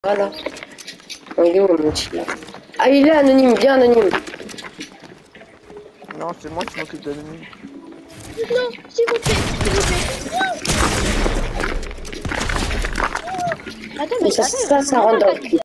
Voilà. Il est où mon petit là? Ah, il est là, anonyme, bien anonyme. Non, c'est moi qui m'occupe d'anonyme. Non, s'il vous plaît, s'il vous plaît. Attends, mais Ça attends, rend dans le cul.